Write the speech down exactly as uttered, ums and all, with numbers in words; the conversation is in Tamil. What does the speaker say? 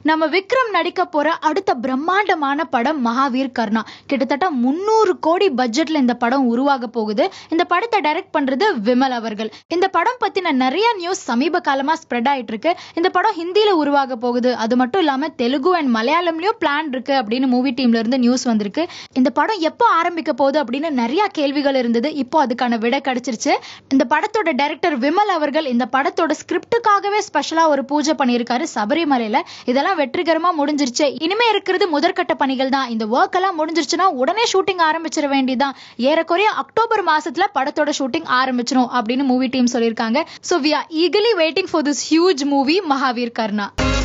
நம்ம விக்ரம் நடிக்க போற அடுத்த பிரம்மாண்டமான படம் மகாவீர் கர்ணா. கிட்டத்தட்ட முன்னூறு கோடி பட்ஜெட்ல இந்த படம் உருவாக போகுது. இந்த படத்தை டைரக்ட் பண்றது விமல் அவர்கள். இந்த படம் பத்தின நிறைய நியூஸ் சமீப காலமா ஸ்ப்ரெட் ஆயிட்டு இருக்கு. இந்த படம் ஹிந்தியில உருவாக போகுது. அது மட்டும் இல்லாம தெலுங்கு அண்ட் மலையாளம்லயும் பிளான் இருக்கு அப்படின்னு மூவி டீம்ல இருந்து நியூஸ் வந்திருக்கு. இந்த படம் எப்போ ஆரம்பிக்க போகுது அப்படின்னு நிறைய கேள்விகள் இருந்தது. இப்போ அதுக்கான விடை கிடைச்சிருச்சு. இந்த படத்தோட டைரக்டர் விமல் அவர்கள் இந்த படத்தோட ஸ்கிரிப்டுக்காகவே ஸ்பெஷலா ஒரு பூஜை பண்ணியிருக்காரு சபரிமலையில. இதெல்லாம் வெற்றிகரமா முடிஞ்சிருச்சு. இனிமே இருக்கிறது முதற்கட்ட பணிகள் தான். இந்த ஒர்க் எல்லாம் முடிஞ்சிருச்சுன்னா உடனே ஷூட்டிங் ஆரம்பிச்சிட வேண்டியதான். ஏறக்குறைய அக்டோபர் மாசத்துல படத்தோட ஷூட்டிங் ஆரம்பிச்சிடும் அப்படின்னு மூவி டீம் சொல்லியிருக்காங்க. So we are eagerly waiting for this huge movie Mahavir Karna.